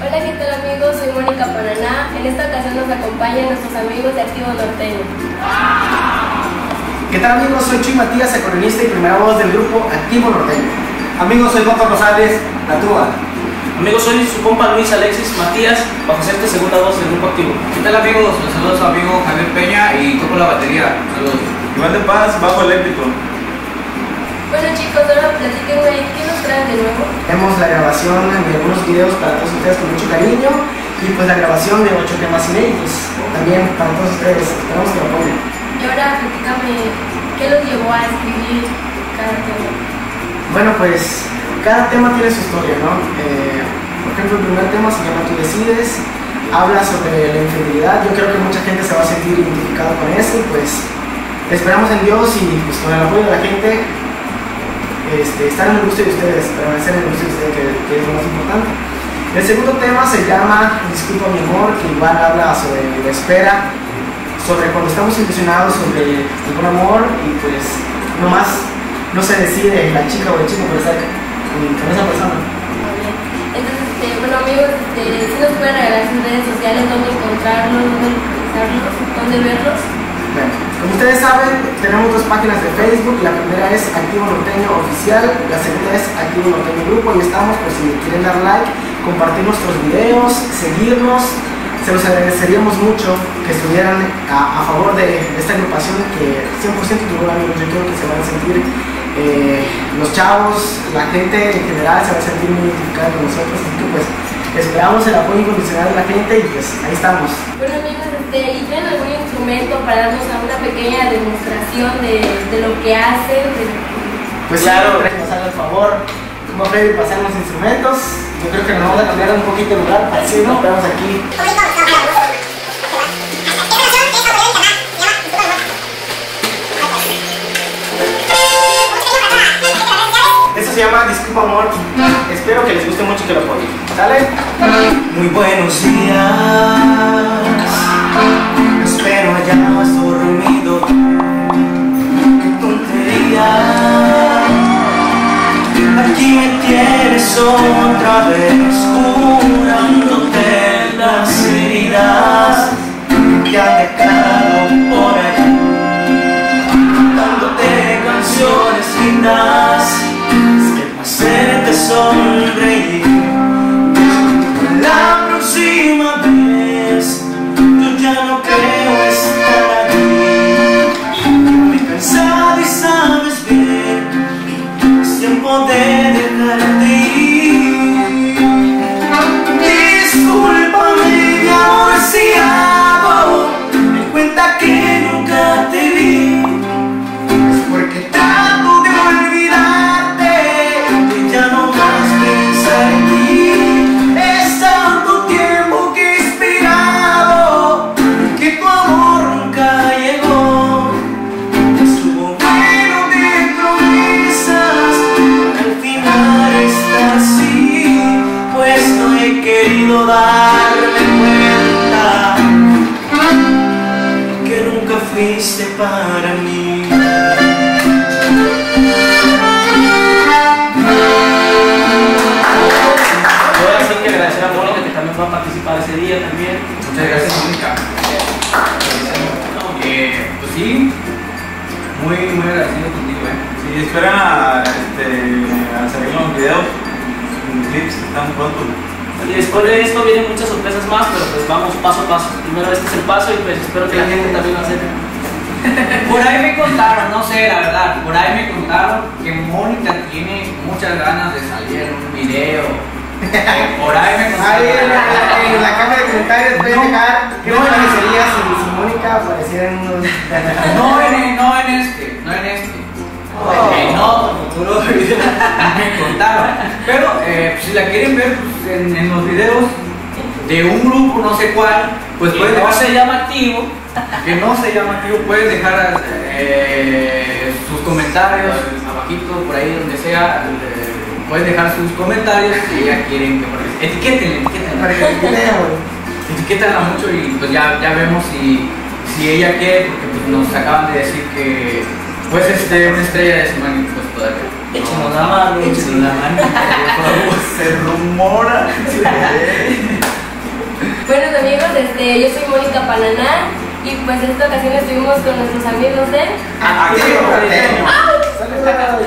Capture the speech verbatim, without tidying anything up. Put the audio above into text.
Hola, ¿qué tal amigos? Soy Mónica Paraná. En esta ocasión nos acompañan nuestros amigos de Activo Norteño. ¿Qué tal amigos? Soy Chuy Matías, acordeonista y primera voz del grupo Activo Norteño. Amigos, soy Paco Rosales, la tuba. Amigos, soy su compa Luis Alexis Matías, bajo sexta segunda voz del grupo Activo. ¿Qué tal amigos? Les saludo a su amigo Javier Peña y toco la batería. Saludos. Iván de Paz, bajo eléctrico. Bueno chicos, ahora platíquenme, ¿qué nos traen de nuevo? Tenemos la grabación de algunos videos para todos ustedes con mucho cariño y pues la grabación de ocho temas inéditos también para todos ustedes. Esperamos que lo apoyen. Y ahora platícame, ¿qué los llevó a escribir cada tema? Bueno, pues cada tema tiene su historia, ¿no? Eh, por ejemplo, el primer tema se llama Tú Decides, habla sobre la infidelidad. Yo creo que mucha gente se va a sentir identificada con eso y pues esperamos en Dios y pues con el apoyo de la gente este, estar en el gusto de ustedes, permanecer en el gusto de ustedes, que, que es lo más importante. El segundo tema se llama Disculpa mi amor, que igual habla sobre la espera, sobre cuando estamos ilusionados sobre algún amor y pues nomás no se decide la chica o el chico por estar con, con esa persona. Muy bien. Entonces, este, bueno amigos, este, ¿sí nos pueden regalar sus redes sociales, dónde encontrarlos, dónde localizarlos, dónde verlos? Bueno, como ustedes saben, tenemos dos páginas de Facebook. La primera es Activo Norteño Oficial, la segunda es Activo Norteño Grupo. Ahí estamos, por si quieren dar like, compartir nuestros videos, seguirnos. Se los agradeceríamos mucho que estuvieran a, a favor de, de esta agrupación que cien por ciento tuvo amigos. Yo creo que se van a sentir eh, los chavos, la gente en general se va a sentir muy identificada con nosotros, así que pues esperamos el apoyo incondicional de la gente y pues ahí estamos. Bueno amigos, este, ¿y tienen algún instrumento para darnos una pequeña demostración de, de lo que hacen? De... Pues claro, sí, nos haga el favor, como Freddy, pasar los instrumentos. Yo creo que nos vamos a cambiar un poquito de lugar, así nos quedamos aquí. Eso se llama Disculpa Amor. Espero que les guste mucho y que lo apoyen. ¿Sale? Muy buenos días, espero hayas dormido. Qué tontería, aquí me tienes otra vez curándote las heridas que han dejado por ahí, dándote canciones lindas que hacerte sonreír. La próxima vez yo ya no creo estar aquí. Me he cansado y sabes bien, es tiempo de dejarte ir. Discúlpame mi amor si hago en cuenta que nunca te vi. Es porque trato de olvidarte y ya no más pensar en ti. Es tanto tiempo que he esperado que tu amor nunca llegó. Estuvo lleno de promesas, al final está así, pues no he querido darme cuenta que nunca fuiste para mí. Ahora sí que agradecer a Mónica que también va a participar ese día también. Muchas gracias, Mónica. Eh, pues sí, muy, muy agradecido contigo, ¿eh? Si esperan a, este, a salir los videos, los clips están pronto. Y después de esto vienen muchas sorpresas más, pero pues vamos paso a paso. Primero este es el paso y pues espero que la gente también lo acepte. Por ahí me contaron, no sé la verdad, por ahí me contaron que Mónica tiene muchas ganas de salir en un video. Eh, por ahí me contaron. Ahí en la, en la caja de comentarios pueden dejar qué les parecería si, si Mónica apareciera en unos... No en, no en este, no en este. Oh. En otro futuro video me contaron. Pero eh, si la quieren ver pues, en, en los videos de un grupo, no sé cuál, pues Que pueden no dejar, se llama Activo. que no se llama Activo, pueden dejar eh, sus comentarios abajito, por ahí donde sea. Eh, pueden dejar sus comentarios si ya quieren que participen. Etiquétenle, etiquétenle. Para que le quedemos. Etiquétenla mucho y pues ya, ya vemos si, si ella quiere, porque pues, nos acaban de decir que pues este, una estrella de semana pues todavía. Échenos la mano, échenos la mano. Se rumora. Buenos amigos, este, yo soy Mónica Pananá y pues esta ocasión estuvimos con nuestros amigos de... Aquí, Saludos.